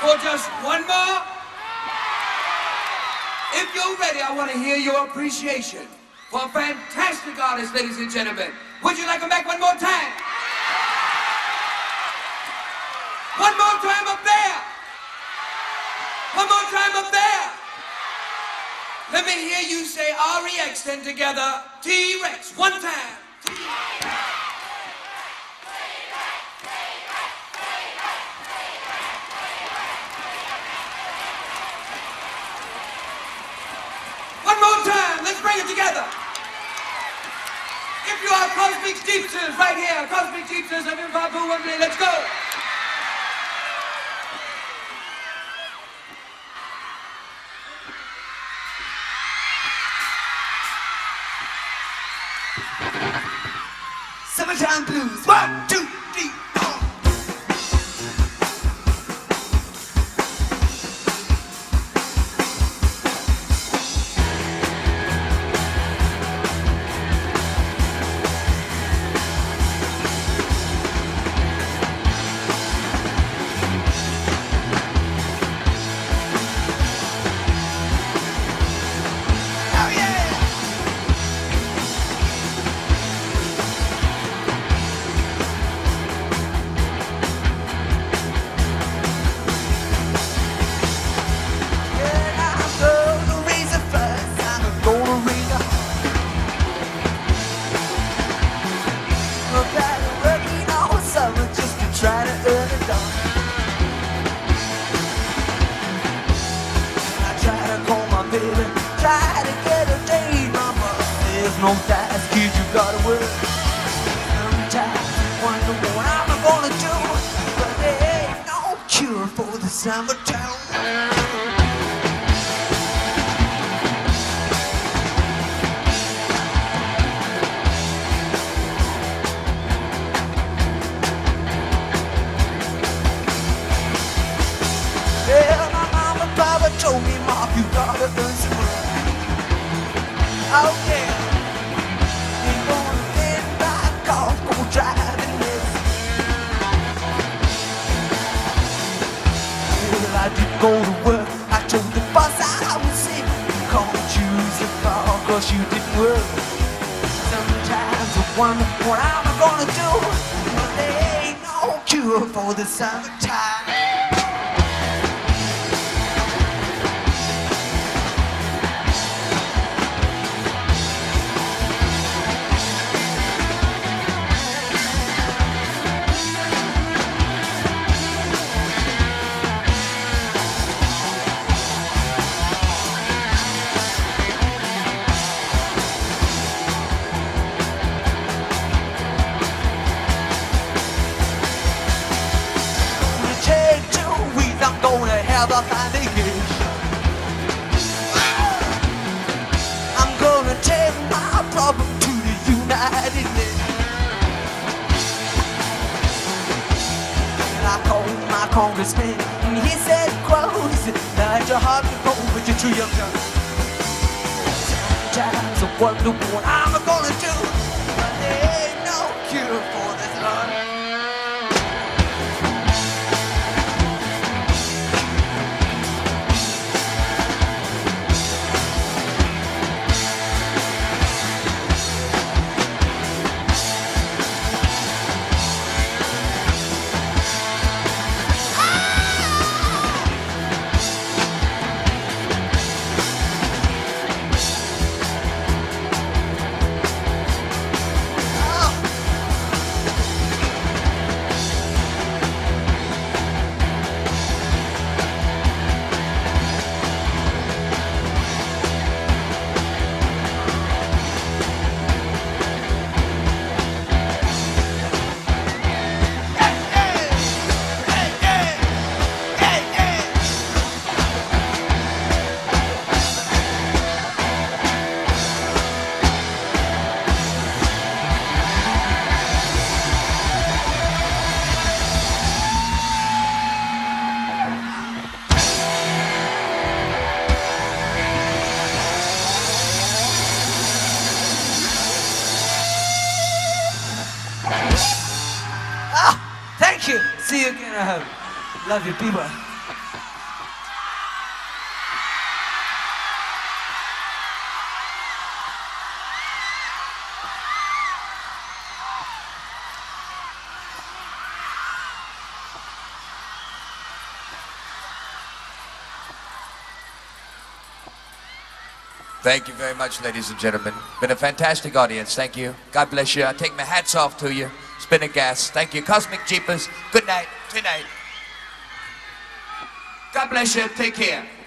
For just one more. If you're ready, I want to hear your appreciation for a fantastic artist, ladies and gentlemen. Would you like them back one more time? One more time up there. One more time up there. Let me hear you say R-E-X, then together, T-Rex. One time. One more time, let's bring it together. If you are Cosmic Jeepsters, right here, Cosmic Jeepsters of Impromptu Wembley, let's go. Summertime Blues, 1, 2, 3, 4. No dice, kid, you gotta work. Sometimes I wonder what I'm gonna do, but there ain't no cure for the summertime. Well, my mama and papa told me, Mark, you gotta earn some money. Oh yeah. I didn't go to work. I told the boss I was sick. You can't choose a car cause you didn't work. Sometimes I wonder what I'm gonna do, but there ain't no cure for the summertime. Have a fine vacation. I'm gonna take my problem to the United Nations. And I called my congressman and he said, quote, he said, "Now your heart before, but you're too young." Sometimes I wonder what I'm gonna do, but there ain't no cure for this love. See you again, I hope. Love you, people. Thank you very much, ladies and gentlemen. Been a fantastic audience. Thank you. God bless you. I take my hats off to you. It's been a gas. Thank you. Cosmic Jeepers. Good night. Tonight. God bless you. Take care.